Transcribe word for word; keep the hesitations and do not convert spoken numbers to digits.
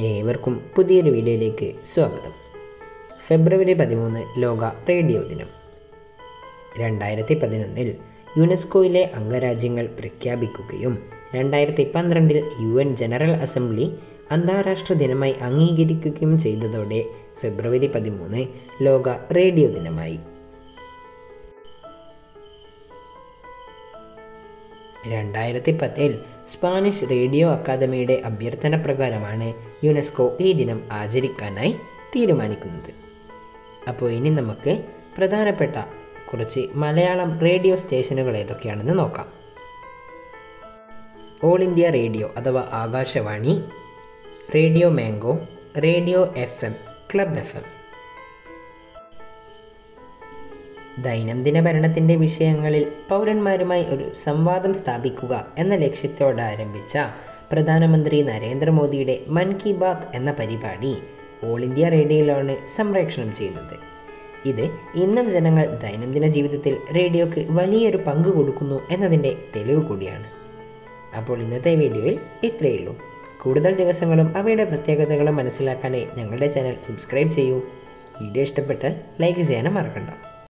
ഏവർക്കും പുതിയൊരു വീഡിയോയിലേക്ക് സ്വാഗതം. ഫെബ്രുവരി പതിമൂന്ന് ലോക റേഡിയോ ദിനം. രണ്ടായിരത്തി പതിനൊന്നിൽ യുനെസ്കോയിലെ അംഗരാജ്യങ്ങൾ പ്രഖ്യാപിക്കുകയും രണ്ടായിരത്തി പന്ത്രണ്ടിൽ യു എൻ ജനറൽ അസംബ്ലി അന്താരാഷ്ട്ര ദിനമായി അംഗീകരിക്കുകയും ചെയ്തതോടെ ഫെബ്രുവരി പതിമൂന്ന് ലോക റേഡിയോ ദിനമായി. രണ്ടായിരത്തി പത്തിൽ സ്പാനിഷ് റേഡിയോ അക്കാദമിയുടെ അഭ്യർത്ഥന പ്രകാരമാണ് യുനെസ്കോ ഈ ദിനം ആചരിക്കാനായി തീരുമാനിക്കുന്നത്. അപ്പോൾ ഇനി നമുക്ക് പ്രധാനപ്പെട്ട കുറച്ച് മലയാളം റേഡിയോ സ്റ്റേഷനുകൾ ഏതൊക്കെയാണെന്ന് നോക്കാം. ഓൾ ഇന്ത്യ റേഡിയോ അഥവാ Akashvani, radio mango, radio F M, club F M. ദൈനംദിന ഭരണത്തിൻ്റെ വിഷയങ്ങളിൽ പൗരന്മാരുമായി ഒരു സംവാദം സ്ഥാപിക്കുക എന്ന ലക്ഷ്യത്തോടെ ആരംഭിച്ച പ്രധാനമന്ത്രി നരേന്ദ്രമോദിയുടെ മൻ കി ബാത്ത് എന്ന പരിപാടി ഓൾ ഇന്ത്യ റേഡിയോയിലാണ് സംപ്രേഷണം ചെയ്യുന്നത്. ഇത് ഇന്നും ജനങ്ങൾ ദൈനംദിന ജീവിതത്തിൽ റേഡിയോക്ക് വലിയൊരു പങ്ക് കൊടുക്കുന്നു എന്നതിൻ്റെ തെളിവ് കൂടിയാണ്. അപ്പോൾ ഇന്നത്തെ വീഡിയോയിൽ ഇത്രയേ ഉള്ളൂ. കൂടുതൽ ദിവസങ്ങളും അവയുടെ പ്രത്യേകതകളും മനസ്സിലാക്കാനായി ഞങ്ങളുടെ ചാനൽ സബ്സ്ക്രൈബ് ചെയ്യൂ. വീഡിയോ ഇഷ്ടപ്പെട്ടാൽ ലൈക്ക് ചെയ്യാനും മറക്കണ്ട.